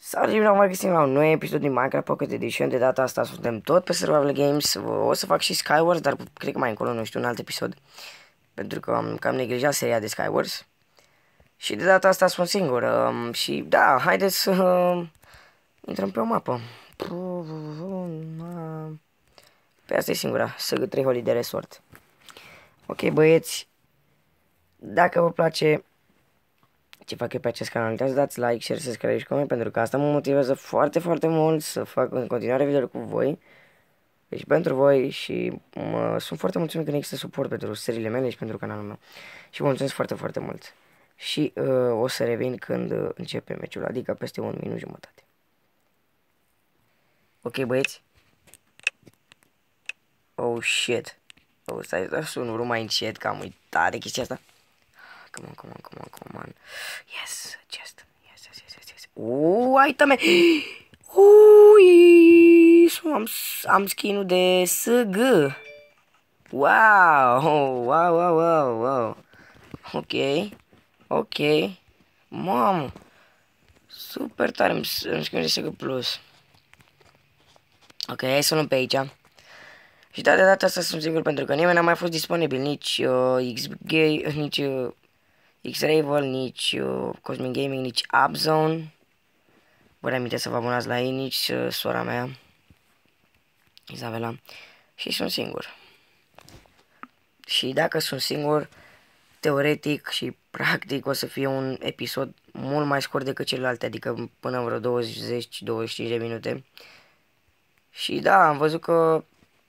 Salut, bine am găsit la un nou episod din Minecraft Pocket Edition. De data asta suntem tot pe Survival Games. O să fac și Skywars, dar cred că mai încolo, nu știu, un alt episod. Pentru că am neglijat seria de Skywars. Și de data asta sunt singur. Și da, haideți să intrăm pe o mapă. Pe asta e singura, SG3 Holiday Resort. Ok, băieți, dacă vă place ce fac eu pe acest canal, uitați să dați like, share, subscribe și coment, pentru că asta mă motivează foarte, foarte mult să fac în continuare video cu voi. Deci pentru voi și sunt foarte mulțumit că există suport pentru seriile mele și pentru canalul meu. Și vă mulțumesc foarte, foarte mult. Și o să revin când începe meciul, adică peste un minut jumătate. Ok, băieți? Oh, shit. Oh, stai, sun urmă mai încet, că am uitat de chestia asta. Come on, come on, come on, come on. Yes, just, yes. Uite-me! Ui, am skin-ul de SG. Wow. Ok. Mamă. Super tare, îmi skin de SG Plus. Ok, hai să luăm pe aici. Și da, de data asta sunt singur pentru că nimeni n-a mai fost disponibil. Nici nici X-Ravel, nici Cosmic Gaming, nici Upzone. Vă reaminte să vă abonați la ei, nici sora mea, Isabela. Și sunt singur. Și dacă sunt singur, teoretic și practic o să fie un episod mult mai scurt decât celelalte, adică până vreo 20-25 de minute. Și da, am văzut că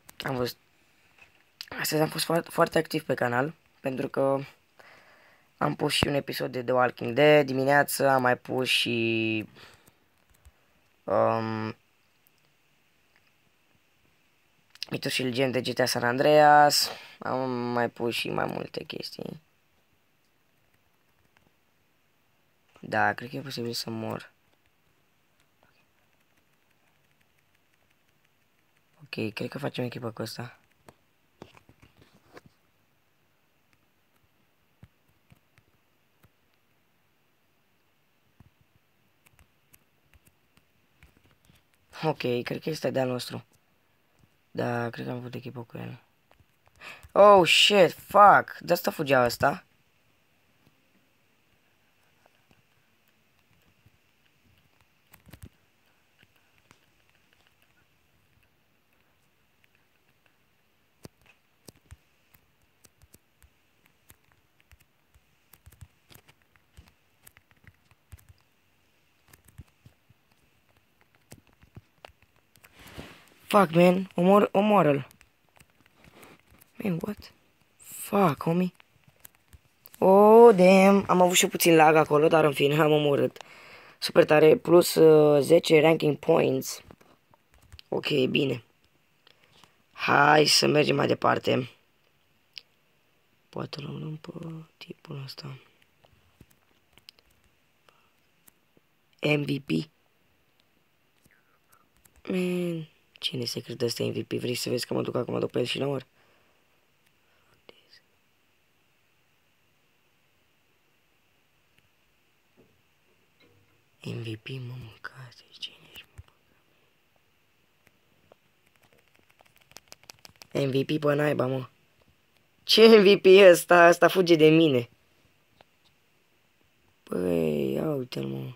astăzi am fost foarte activ pe canal, pentru că am pus și un episod de The Walking Dead dimineață, am mai pus și Mitos și legende GTA San Andreas, am mai pus și mai multe chestii. Da, cred că e posibil să mor. Ok, cred că facem echipă cu ăsta. Ok, cred că este de-al nostru. Da, cred că am făcut echipă cu el. Oh, shit, fuck, de asta fugea ăsta. Fuck, man, omoară-l. Man, what? Fuck, homie. Oh, damn, am avut și puțin lag acolo, dar în fine am omorât. Super tare, plus 10 ranking points. Ok, bine. Hai să mergem mai departe. Poate luăm pe tipul ăsta. MVP. Man, cine se crede ăsta MVP? Vrei să vezi că mă duc acum după el și la mor? MVP, mă mâncați, cine ești, mă? MVP pe naiba, mă. Ce MVP e ăsta? Asta fuge de mine. Păi, ia uite-l, mă.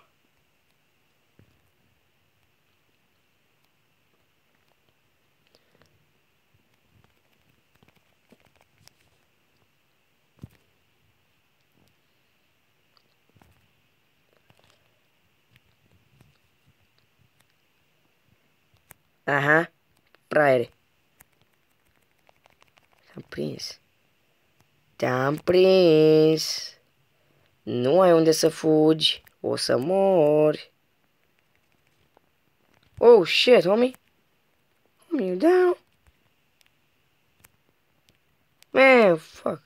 Aha, fraiere. Te-am prins. Te-am prins. Nu ai unde să fugi. O să mori. Oh, shit, homie. Homie, you down? Man, fuck.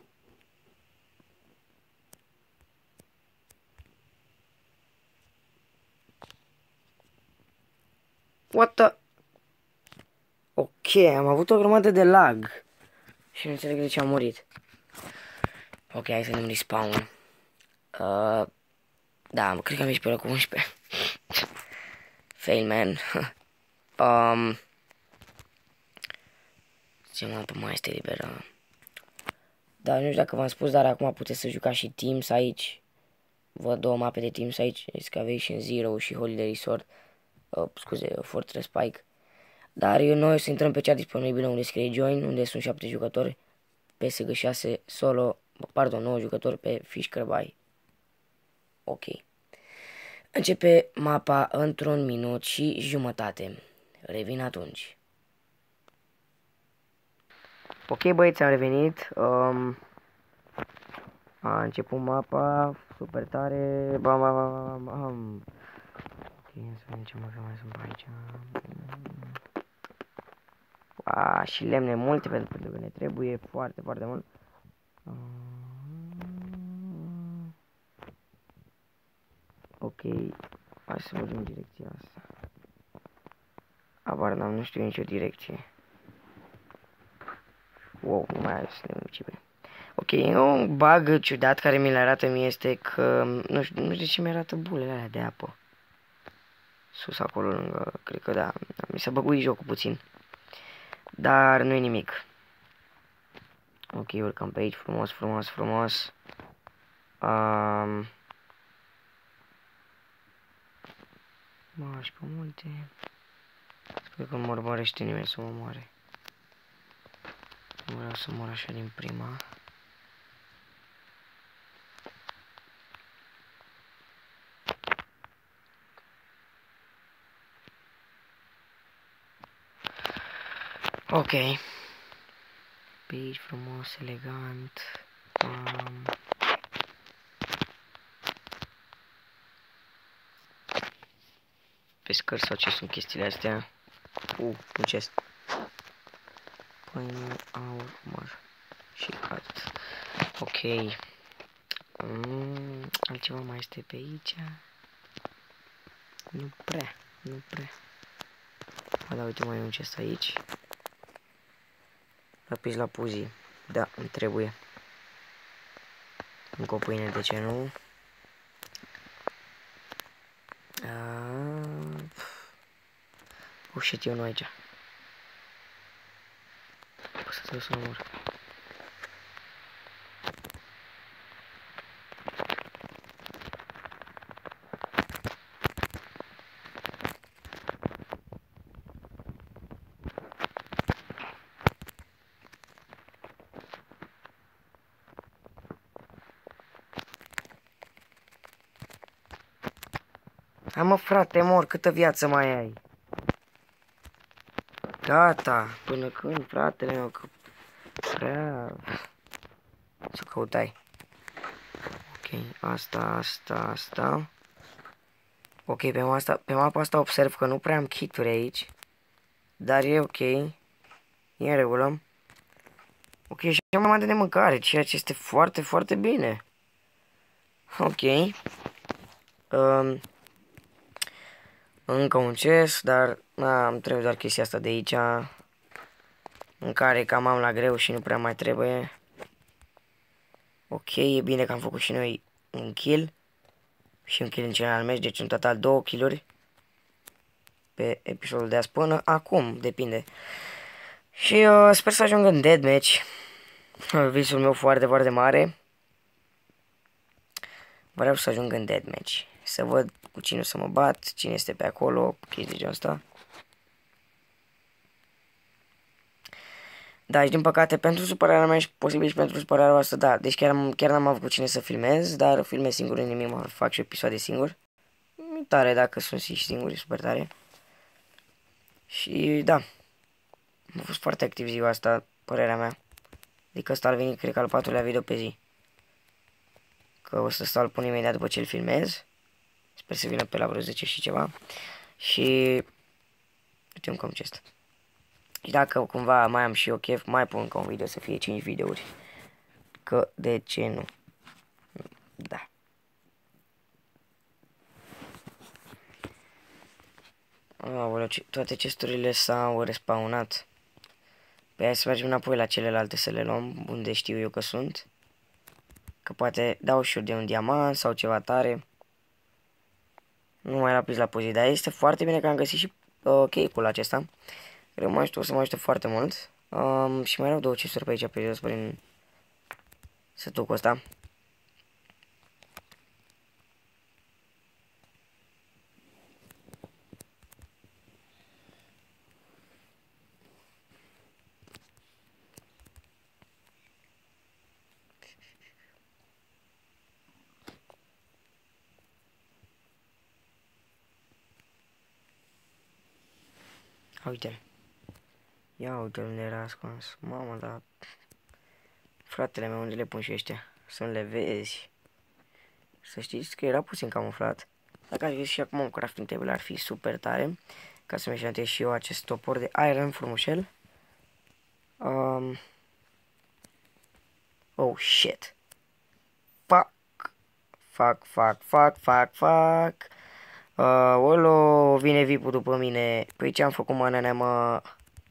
What the... Ok, am avut o grămadă de lag. Și nu înțeleg de ce am murit. Ok, hai să ne respawn. Da, cred că am ieșit pe locul 11. Fail, man. Ce mapă mai este liberă? Dar nu știu dacă v-am spus, dar acum puteți să jucați și Teams aici. Văd două mape de Teams aici, Excavation Zero și Holiday Resort. Scuze, Fortress Pike. Dar noi o să intrăm pe cea disponibilă unde scrie Join, unde sunt 7 jucători. PSG 6 solo, pardon, 9 jucători pe Fish Cărbai. Ok. Începe mapa într-un minut și jumătate. Revin atunci. Ok, băieți, am revenit. A început mapa, super tare. Bam, bam, bam, bam. Ok, să vedem ce mai sunt pe aici. Și lemne multe pentru că ne trebuie foarte, foarte mult. Ok, hai să mergem în direcția asta. Abar n-am, nu știu nicio direcție. Wow, nu mai are să ne muncibe. Ok, un bug ciudat care mi-l arată mie este că nu știu de ce mi-arată bulele alea de apă. Sus acolo lângă, cred că da, mi s-a băguit jocul puțin. Dar nu e nimic. Ok, urcăm pe aici, frumos, frumos, frumos. Și pe multe. Sper că nu mă urmărește nimeni să mă moare. Nu vreau să mor așa din prima. Ok. Pe aici frumos, elegant. Pe scări sau ce sunt chestiile astea? Un chest. Păi aur, măr. Și cat. Ok. Altceva mai este pe aici? Nu prea. Da, uite, mai e un chest aici. Lapis la puzii. Da, îmi trebuie. Încă o pâine, de ce nu? Shit, eu nu aici. Poți să trebuie să mă mor. Hai mă frate, mor, câtă viață mai ai? Gata, până când, fratele meu, că prea... Să căutai. Ok, asta. Ok, pe mapa asta observ că nu prea am kit-uri aici. Dar e ok. E în regulă. Ok, și am mai de mâncare, ceea ce este foarte, foarte bine. Ok. Încă un chest, dar îmi trebuie doar chestia asta de aici. În care cam am la greu și nu prea mai trebuie. Ok, e bine că am făcut și noi un kill. Și un kill în celălalt meci, deci în total 2 kill-uri. Pe episodul de azi până acum, depinde. Și sper să ajung în deathmatch. Visul meu foarte, foarte mare. Vreau să ajung în deathmatch. Să văd cu cine o să mă bat, cine este pe acolo, chestii de genul ăsta. Da, și din păcate, pentru supărarea mea și posibil și pentru supărarea voastră, da. Deci chiar n-am avut cu cine să filmez, dar filmez singur în nimic, mă fac și episoade singur. E tare dacă sunt și singuri, super tare. Și da, am fost foarte activ ziua asta, părerea mea. Adică ăsta ar veni, cred că al 4-lea video pe zi. Că o să stau, îl pun imediat după ce îl filmez. Sper să vină pe la vreo 10 și ceva. Și uite cum ce este. Și dacă cumva mai am și eu chef, mai pun încă un video să fie 5 videouri. Că de ce nu? Da. Aoleu, toate chesturile s-au respawnat. Păi hai să mergem înapoi la celelalte să le luăm, unde știu eu că sunt. Că poate dau și eu de un diamant sau ceva tare. Nu mai lapis la poziție, dar este foarte bine că am găsit și cake-ul acesta. O să mă ajute foarte mult. Și mai erau 2 chesturi pe aici, pe jos, prin sătucul ăsta. Uite-l. Ia uite unde era ascuns. Mamă, dar... Fratele meu, unde le pun și ăștia? Să le vezi. Să știți că era puțin camuflat. Dacă aș găsi și acum un crafting table ar fi super tare. Ca să-mi eșantez și eu acest topor de iron frumușel. Oh, shit. Fuck. Fuck, fuck, fuck, fuck, fuck. Olo, vine VIP-ul după mine. Păi ce am făcut, mă, nenea, mă?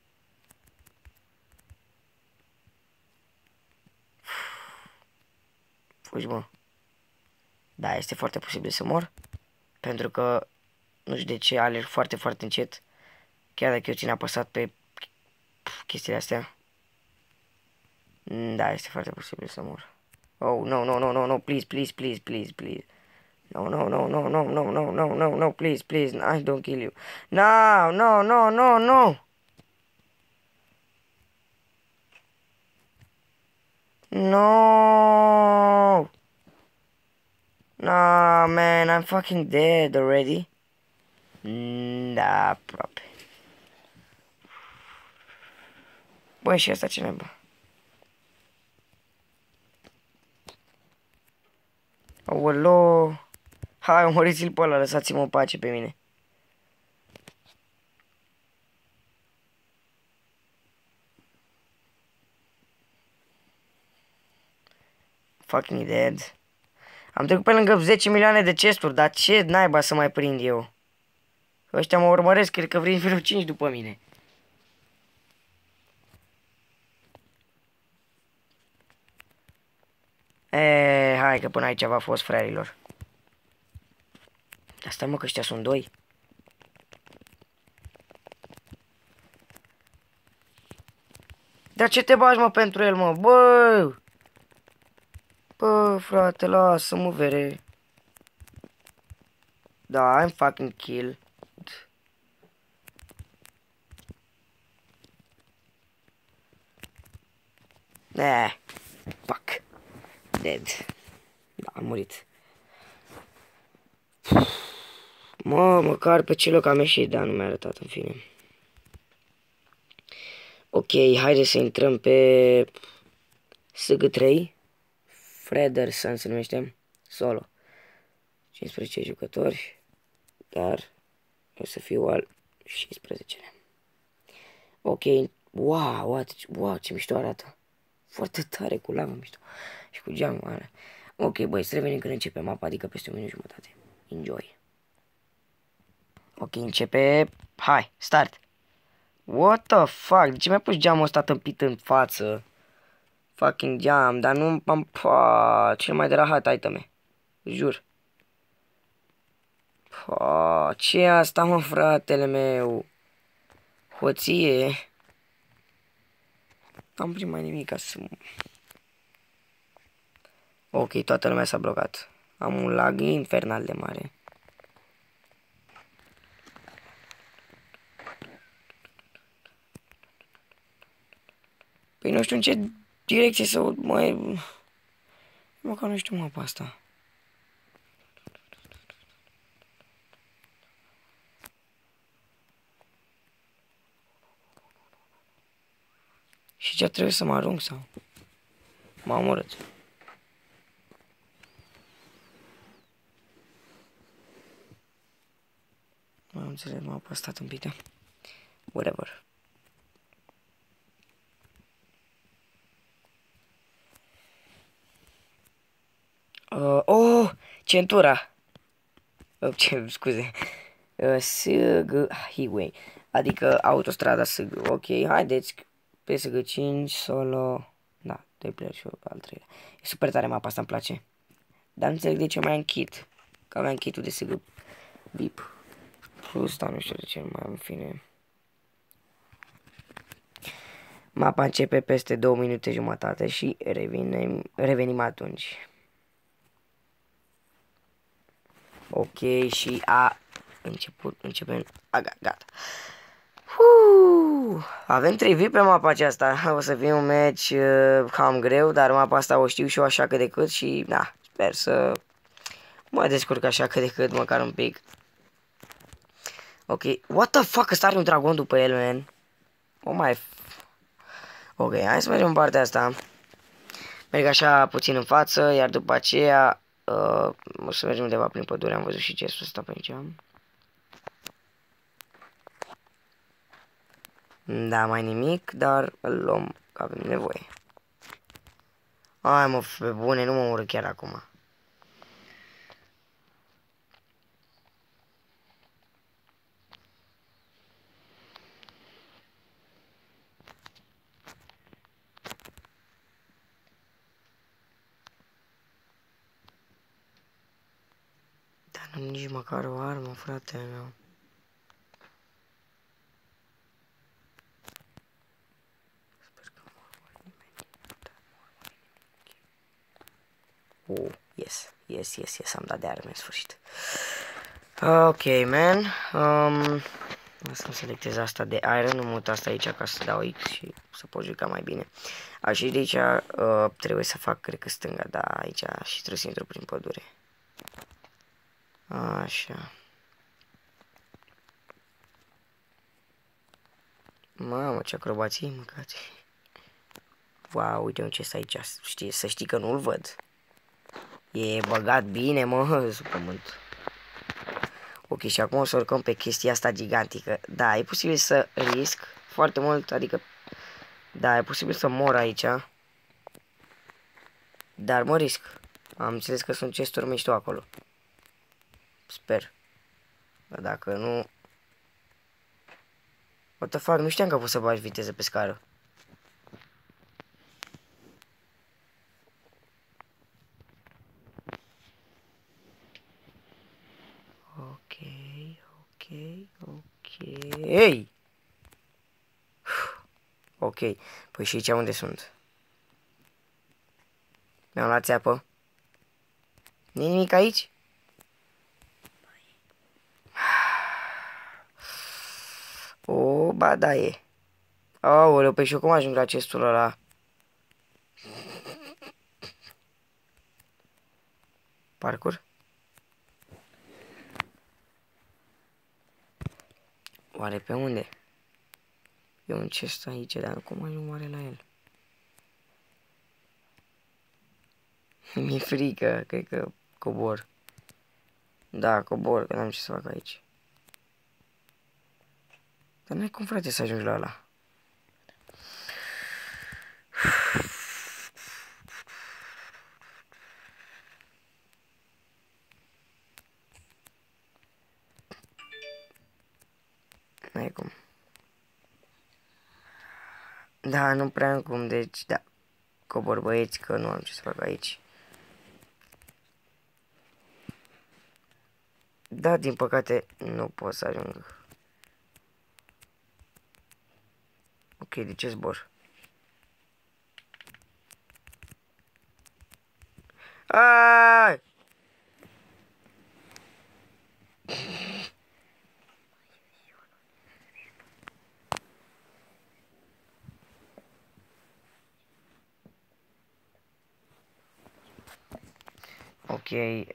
Fugi, mă. Da, este foarte posibil să mor. Pentru că, nu știu de ce, alerg foarte, foarte încet. Chiar dacă eu țin apăsat pe chestiile astea. Da, este foarte posibil să mor. Oh, no, no, no, no, no, please, please, please, please, please. No, no, no, no, no, no, no, no, no, no, please, please, I don't kill you. No, no, no, no, no. No. No, man, I'm fucking dead already. Da, aproape. Băi, și asta ce neba. Aolo. Hai, omoriți-l pe ăla, lăsați-mă în pace pe mine. Fucking dead. Am trecut pe lângă 10 milioane de chesturi, dar ce naiba să mai prind eu? Ăștia mă urmăresc, cred că vin vreo 5 după mine. Hai că până aici v-a fost, fraierilor. Dar stai, mă, că ăștia sunt 2. Dar ce te bagi, mă, pentru el, mă? Bă! Bă, frate, lasă-mă, vere. Da, I'm fucking kill. Fuck. Dead. Da, am murit. Mă, măcar pe ce loc am ieșit, dar nu mi-a arătat, în fine. Ok, haide să intrăm pe SG3. Frederson se numește. Solo. 15 jucători. Dar o să fiu al 16-lea. Ok. Wow, ce mișto arată. Foarte tare, cu lavă mișto. Și cu geamul ăla. Ok, băi, să revenim când începe mapa, adică peste 1 minut jumătate. Enjoy. Ok, începe. Hai, start. What the fuck? De ce mi-a pus geamul ăsta tâmpit în față? Fucking geam, dar nu am... cel mai de rahat iteme. Jur. Ce e asta, mă, fratele meu? Hoție. Am primit mai nimic ca să... Ok, toată lumea s-a blocat. Am un lag infernal de mare. Păi nu știu în ce direcție să mai... Măcar nu știu mapa asta. Și ce trebuie să mă arunc sau? M-am omorât. M-am înțeles mapa asta tâmpită. Whatever. Centura. Scuze. Highway. Adică autostrada SG. Ok, haideți. Pe SG 5, solo. Da, 2 player și al 3-lea. E super tare mapa asta, îmi place. Dar nu înțeleg de ce mai am kit. Că aveam kitul de SG VIP. Plus, dar nu știu de ce nu mai am, în fine. Mapa începe peste 2 minute jumătate și revenim atunci. Ok, și începem. Gata. Avem 3 VIP pe mapa aceasta. O să fie un match cam greu, dar mapa asta o știu și eu așa cât de cât și na, sper să mă descurc așa cât de cât, măcar un pic. Ok, what the fuck, ăsta are un dragon după el, man. Oh my... Ok, hai să mergem în partea asta. Merg așa puțin în față, iar după aceea o să mergem undeva prin pădure. Am văzut și gestul ăsta pe aici. Da, mai nimic, dar îl luăm, că avem nevoie. Hai mă, pe bune, nu mă omorâ chiar acum. Dar nu nici măcar o armă, fratele meu. Yes, am dat de arme în sfârșit. Ok, man. O să-mi selectez asta de iron, nu mut asta aici ca să dau X și să pot juca mai bine. Așa de aici trebuie să fac, cred că stânga, da, aici și trebuie să intru prin pădure. Așa. Mamă, ce acrobații, mâncați. Wow, uite un chest aici, să știi că nu-l văd. E băgat bine, mă, sub pământ. Ok, și acum o să urcăm pe chestia asta gigantică. Da, e posibil să risc foarte mult, adică... Da, e posibil să mor aici. Dar mă risc. Am înțeles că sunt chesturi mișto acolo. Sper. Dar dacă nu... What the fuck, nu știam că poți să bagi viteză pe scară. Ok. Ok, păi și aici unde sunt? Mi-am luat țeapă. Nu nimic aici? O, ba da e. Aoleu, păi și eu cum ajung la chestul ăla? Parcur? Oare pe unde? E un chest aici, dar cum ajung oare la el? Mi-e frică, cred că cobor. Da, cobor, că n-am ce să fac aici. Dar n-ai cum, frate, să ajungi la ăla. N-ai cum. Da, nu prea am cum, deci, da. Cobor, băieți, că nu am ce să fac aici. Da, din păcate, nu pot să ajung. Ok, de ce zbor? Aaaa! Ok,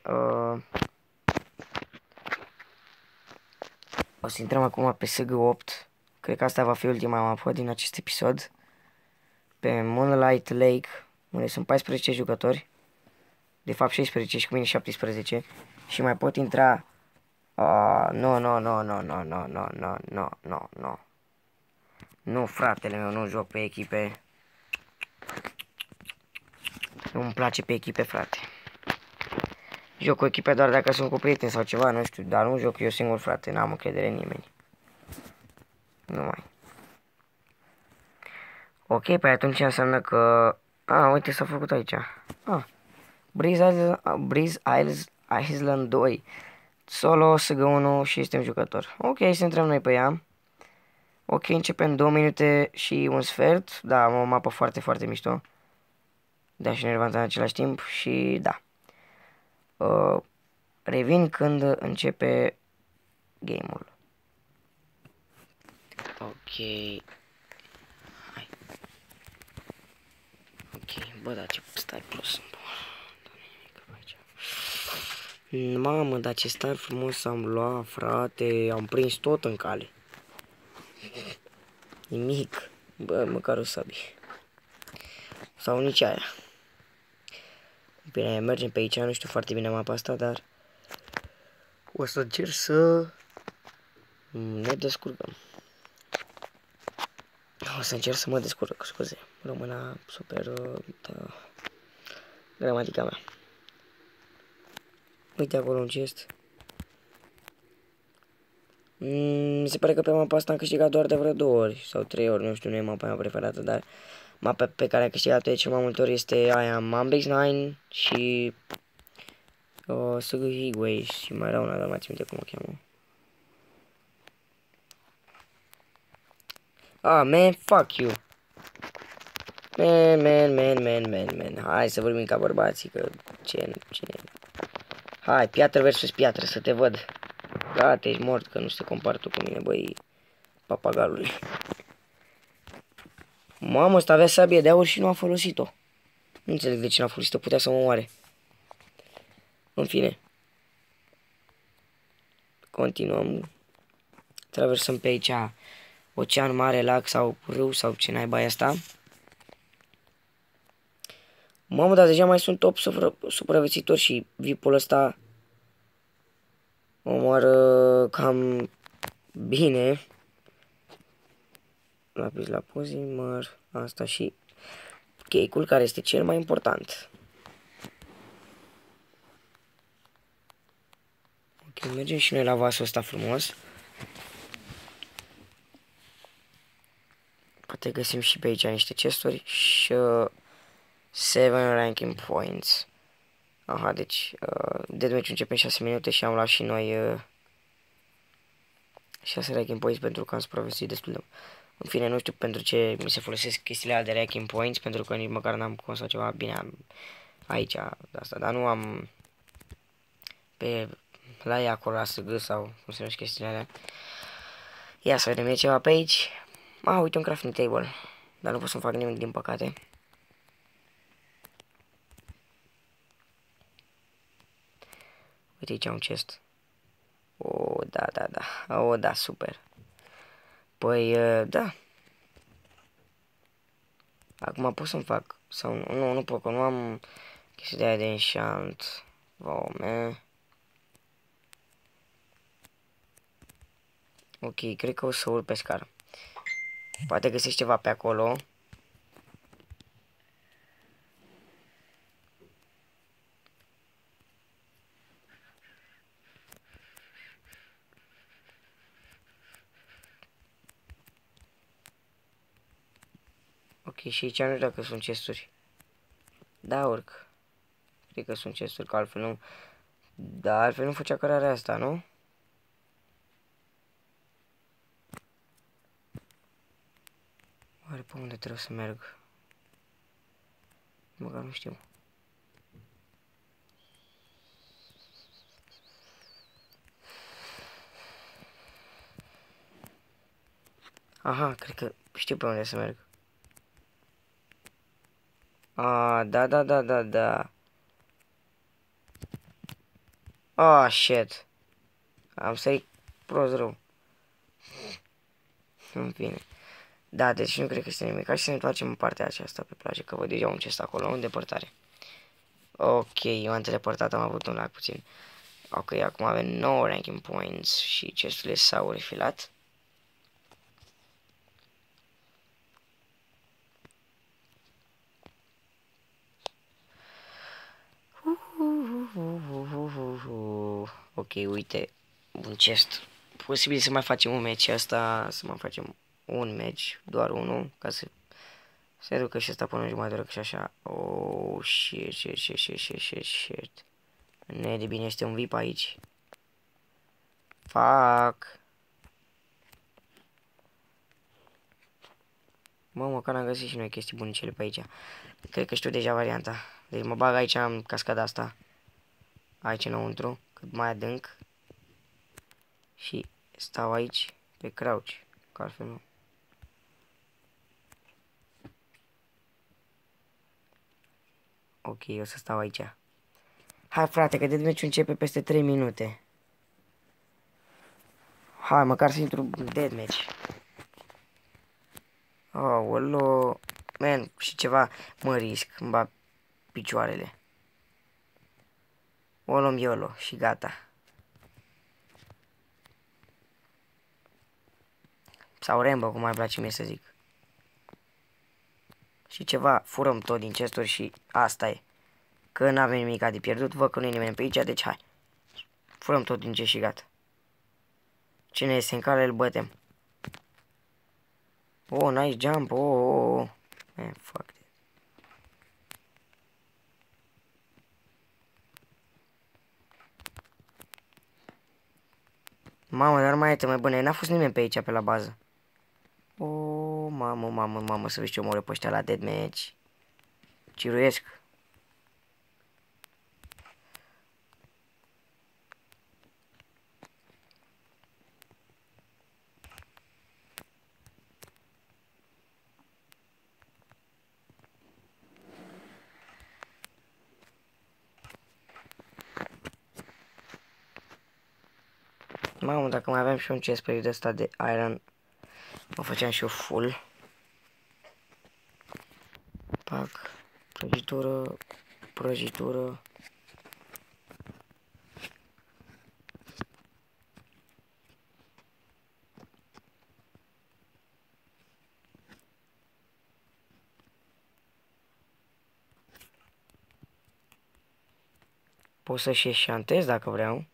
o să intrăm acum pe SG8. Cred că asta va fi ultima mapă din acest episod. Pe Moonlight Lake, unde sunt 14 jucători. De fapt 16 și cu mine 17. Și mai pot intra... Nu. Nu, fratele meu, nu joc pe echipe. Nu-mi place pe echipe, frate. Joc cu echipe doar dacă sunt cu prieteni sau ceva, nu știu. Dar nu joc eu singur, frate, n-am încredere în nimeni. Nu mai. Ok, păi atunci înseamnă că... uite, s-a făcut aici. Breeze Island 2. Solo, SG1 și este un jucător. Ok, să intrăm noi pe ea. Ok, începem 2 minute și un sfert. Da, am o mapă foarte, foarte mișto. Da, și nervantă în același timp și da. Revin când începe game-ul. Ok. Hai. Ok, bă, da, ce stai plus. Mamă, dar ce stai frumos am luat, frate. Am prins tot în cale. Nimic. Bă, măcar o sabie. Sau nici aia. Bine, mergem pe aici, nu știu foarte bine mapa asta, dar o să încerc să ne descurcăm. O să încerc să mă descurc, scuze. Româna super, da, gramatica mea. Uite acolo un chest. Mi se pare că pe mapa asta am câștigat doar de vreo 2 ori sau 3 ori, nu știu, nu e mapa mea preferată, dar mapa pe care am câștigat-o de cel mai multe ori este aia Mambex 9 și Sugu Higway și mai era una, dar mai țin minte cum o cheamă. Ah, man, fuck you. Man. Hai să vorbim ca bărbații, că ce. Hai, piatră versus piatră, să te văd. Gata, ești mort, că nu se compar tu cu mine, băi, papagalule. Mamă, ăsta avea sabie de aur și nu a folosit-o. Nu înțeleg de ce n-a folosit-o, putea să mă omoare. În fine. Continuăm. Traversăm pe aici ocean mare, lac sau râu sau ce naiba e asta. Mamă, dar deja mai sunt 8 supraviețuitori și VIP-ul ăsta omoară cam bine. Lapis la pozimer, asta și cake-ul care este cel mai important. Ok, mergem și noi la vasul ăsta frumos. Poate găsim și pe aici niște chesturi și 7 ranking points. Aha, deci deathmatch-ul începe în 6 minute și am luat și noi 6 ranking points pentru că am supraviețuit destul de... În fine, nu știu pentru ce mi se folosesc chestiile alea de ranking points, pentru că nici măcar n-am cum sau ceva. Bine, am aici asta, dar nu am pe la ea acolo la SG sau cum se numește chestiile alea. Ia să vedem, e ceva pe aici. Uite un crafting table, dar nu pot să-mi fac nimic din păcate. Uite aici un chest. Da, super. Păi, da. Acum pot să-mi fac, sau nu pot, că nu am chestia de aia de enchant. Wow, man. Ok, cred că o să urc pe scară. Poate găsești ceva pe acolo. Ok, și aici nu știu dacă sunt chesturi. Da, urc. Cred că sunt chesturi, că altfel nu... Da, altfel nu făcea cărarea asta, nu? Oare pe unde trebuie să merg? Măcar nu știu. Aha, cred că știu pe unde să merg. Da. Shit. Am sărit prost rău. În fine. Da, deci nu cred că este nimic. Hai să ne întoarcem în partea aceasta pe plajă, că văd deja un chest acolo, în depărtare. Ok, m-am teleportat, am avut un lag puțin. Ok, acum avem 9 ranking points și chesturile s-au refilat. Ok, uite, un chest. Posibil să mai facem un match asta, să mai facem un match, doar unul, ca să se ducă și ăsta până în jumătate de oră, și așa. Shit. Ne de bine, este un VIP aici. Fac. Mă, măcar am găsit și noi chestii bunicele pe aici. Cred că știu deja varianta. Deci mă bag aici, am cascada asta. Aici înăuntru, cât mai adânc. Și stau aici, pe crouch. Că altfel nu. Ok, o să stau aici. Hai frate, că deathmatch-ul începe peste 3 minute. Hai, măcar să intru în deathmatch. Aoleo. Man, și ceva mă risc, îmi bat picioarele. O luăm YOLO și gata. Sau Rambo, cum mai place mie să zic. Și ceva, furăm tot din chesturi și asta e. Că n-avem nimic de pierdut, văd că nu e nimeni pe aici, deci hai. Furăm tot din ce și gata. Cine este în cale, îl bătem. Oh, nice jump, oh. Man, fuck it. Mamă, dar mai este mai bune, n-a fost nimeni pe aici, pe la bază. Oh, mamă, să vezi ce omoră pe ăștia la deathmatch. Ciruiesc. Mamă, dacă mai aveam și un chestplate de ăsta de iron, mă făceam și eu full. Pac, prăjitură, prăjitură. Pot să și eșantez dacă vreau.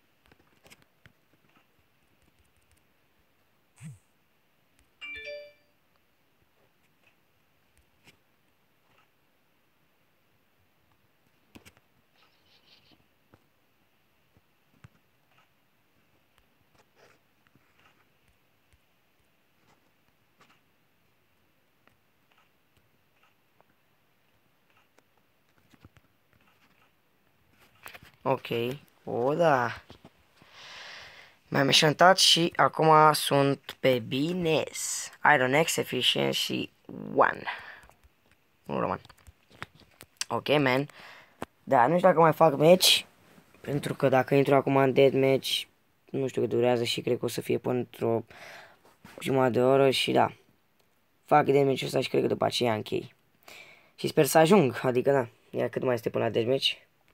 Ok. O, da. Mi-am eșantat și acum sunt pe bines. Iron X Efficiency 1. Nu roman. Ok, man. Da, nu știu dacă mai fac match. Pentru că dacă intru acum în deathmatch, nu știu cât durează și cred că o să fie până într-o jumătate de oră și da. Fac deathmatch-ul ăsta și cred că după aceea închei. Și sper să ajung, adică da. Ia cât mai este până la deathmatch?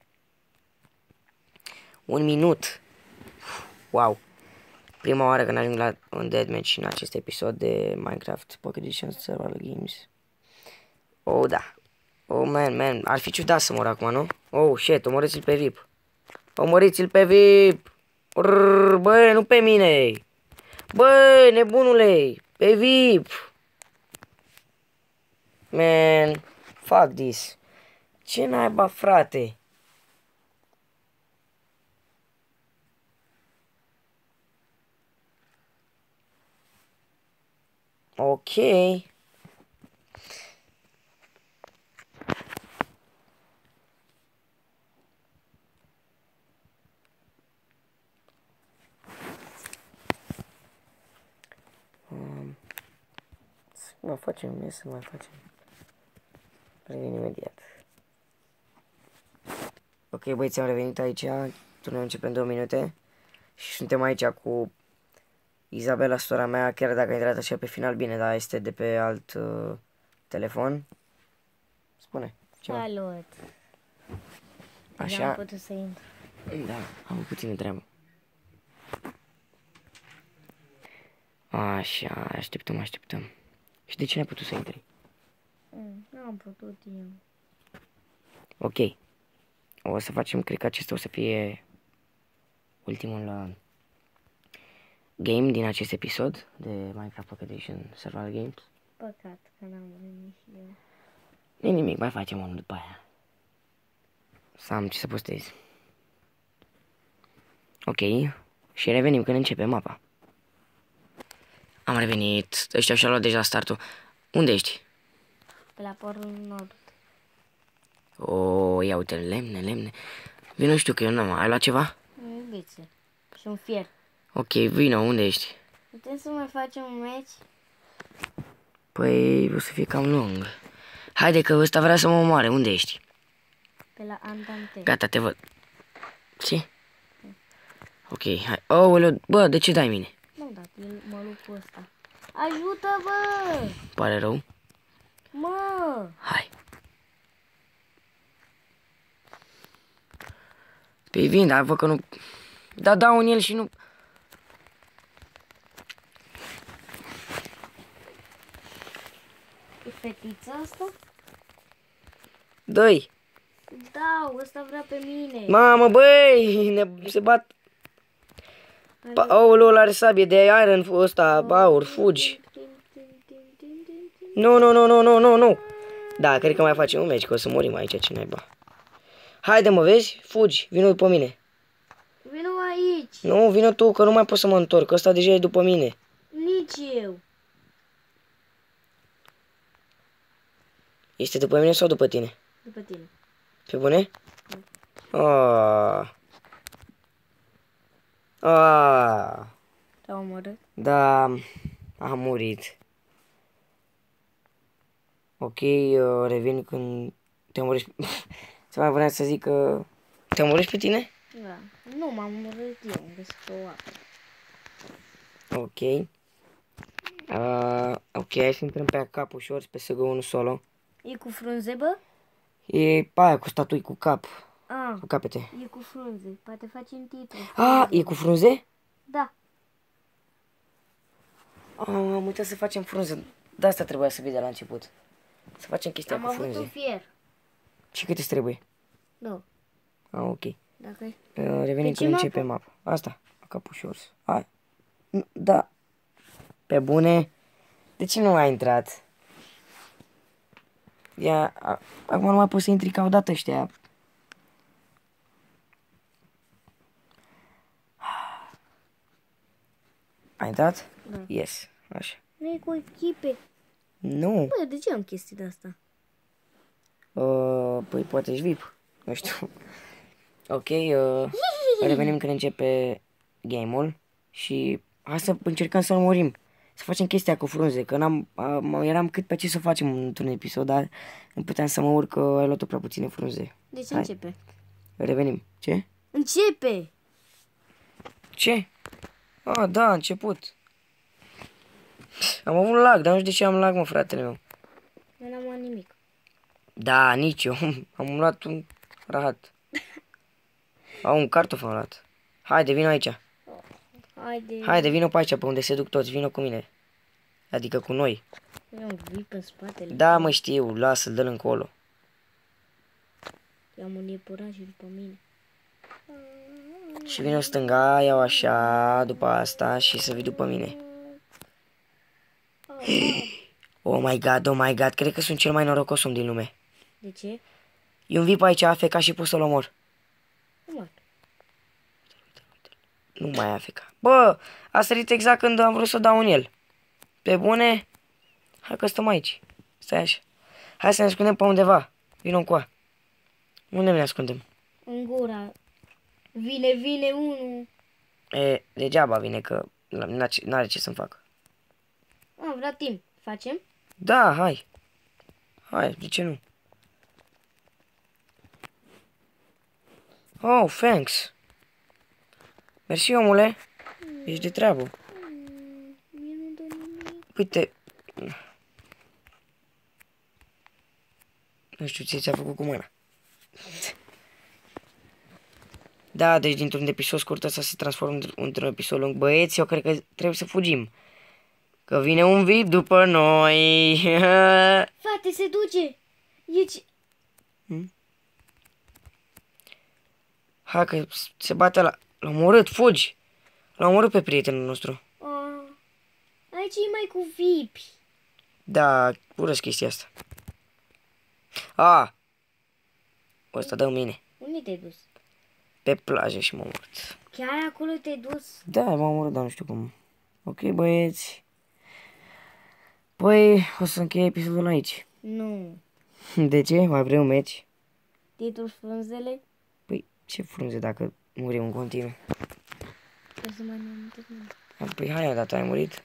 1 minut. Wow. Prima oară când ajung la un deathmatch în acest episod de Minecraft Pocket Edition Survival Games. Oh, da. Oh, man. Ar fi ciudat să mor acum, nu? Oh, shit, omorâți-l pe VIP. Omorâți-l pe VIP. Bă, nu pe mine. Bă, nebunule. Pe VIP. Man, fuck this. Ce naiba, frate? Ok. Să mai facem, să mai facem. Revin imediat. Ok, băieți, am revenit aici. Turneul începe în 2 minute. Și suntem aici cu Izabela, sora mea, chiar dacă a intrat așa pe final, bine, dar este de pe alt telefon. Spune. Ceva. Salut! Așa. Am putut să intru. Da, am puțină treabă. Așa, așteptăm. Și de ce n-ai putut să intri? Nu am putut eu. Ok. O să facem, cred că acesta o să fie ultimul game din acest episod de Minecraft Pocket Edition Survival Games. Păcat că n-am venit și eu. Nu nimic, mai facem unul după aia. Să am ce să postez. Ok. Și revenim când începe mapa. Am revenit. Ăștia și-au luat deja startul. Unde ești? Pe la porul nord. O, ia uite, lemne. Vino, știu că eu n-am. Ai luat ceva? Iubițe. Și un fier. Ok, vino, unde ești? Putem să mai facem un meci? Păi, o să fie cam lung. Haide că ăsta vrea să mă omoare. Unde ești? Pe la Andante. Gata, te văd. Ce? Ok, hai. Aoleu, bă, de ce dai mine? Nu, dar mă lupt cu ăsta. Ajută, bă! Pare rău? Mă! Hai. Păi vin, dar văd că nu... Da, dau în el și nu... E fetița asta? Dă-i. Da, ăsta vrea pe mine. Mamă, băi, se bat. Aoleu, are sabie de iron ăsta, aur, fugi. Nu. Da, cred că mai facem un meci, că o să murim aici, ce naiba. Haide, mă, vezi? Fugi, vină după mine. Vino aici. Nu, vină tu, că nu mai pot să mă întorc, că ăsta deja e după mine. Nici eu. Este după mine sau după tine? După tine. Pe bune? Ah. Te-au omorât? Da, am murit. Ok, revin când te omorești. Ce mai vreau să zic că te omorești pe tine? Da. Nu, m-am omorât eu, am găsit o apă. Ok. Ok, hai să intrăm pe cap ușor, pe SG1 solo. E cu frunze, bă? E pe aia cu statui cu cap, Ah, cu capete. e cu frunze. Poate facem titlu. E cu frunze? Da. Am uitat să facem frunze. De asta trebuia să vii de la început. Să facem chestia Am cu avut frunze. un fier. Și cât îți trebuie? Nu. Ok. Dacă e. Revenim Pe ce când începe mapa. Asta, cap ușor. Hai. Da. Pe bune. De ce nu ai intrat? Acum nu mai poți să intri ca odată ăștia. Ai intrat? Da. Yes. Așa. Nu e cu echipe. Nu. Bă, de ce am chestii de asta? Păi poate ești VIP. Nu știu. Ok, revenim când începe game-ul. Și hai să încercăm să-l murim. Să facem chestia cu frunze. Că eram cât pe ce să facem într-un episod, dar nu puteam să mă urc că ai luat prea puține frunze. Deci Hai. începe. Revenim. Ce? Începe! Ce? Da, a început. Am avut lag, dar nu știu de ce am lag, mă, fratele meu. Nu n-am luat nimic. Da, nici eu. Am luat un rahat. Un cartof am luat. Haide, vino aici. Haide, vino pe aici, pe unde se duc toți. Vino cu mine. Adică cu noi. Eu am vip în spatele. Da, mă, știu. Lasă-l, dă-l încolo. Eu am un iepuraș după mine. Și vino stânga, iau așa, după asta și să vii după mine. Oh my god, cred că sunt cel mai norocos om din lume. De ce? E un VIP aici, AFK și pot să-l omor. Nu mai AFK. Bă, a sărit exact când am vrut să dau în el. Pe bune? Hai că stăm aici. Stai așa. Hai să ne ascundem pe undeva. Vino încoa. Unde ne ascundem? În gura. Vine unul. Degeaba vine că n-are ce să-mi facă. Am vrea timp. Facem? Da, hai. Hai, de ce nu? Oh, thanks. Mersi, omule. Ești de treabă. Mie nu dă nimic. Uite. Nu știu ce ți-a făcut cu mâna. Da, deci dintr-un episod scurt ăsta se transformă într-un episod lung. Băieți, eu cred că trebuie să fugim. Că vine un VIP după noi. Frate, se duce. Hai că se bate la... L-a omorât, fugi. L-a omorât pe prietenul nostru. Aici e mai cu vipi. Da, urăsc chestia asta. Ăsta dă mine. Unde te-ai dus? Pe plajă și m-a omorât. Chiar acolo te-ai dus? Da, m-am omorât, dar nu știu cum. Ok, băieți. Păi, o să încheie episodul aici. Nu. De ce? Mai vrei un meci? Titlul frunzele? Păi, ce frunze dacă murim în continuu? Trebuie să mai ne întâlnim. Păi, hai, odată ai murit?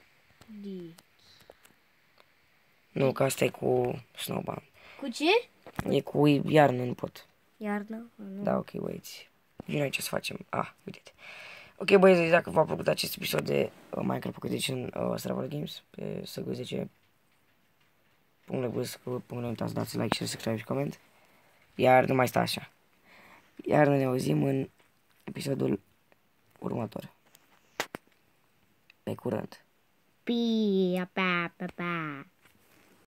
Nu, că asta e cu Snowbound. Cu ce? E cu iarnă, nu pot. Iarnă? Nu. Da, ok, băieți. Vino ce să facem. Ah, uite-te. Ok, băieți, dacă v-a plăcut acest episod de Minecraft Pocket Edition Survival Games, pe SG10, nu uitați, dați like, share, subscribe și coment. Iar nu mai sta așa. Iar ne auzim în episodul următor. Pe curând. Pia, pa, pa, pa.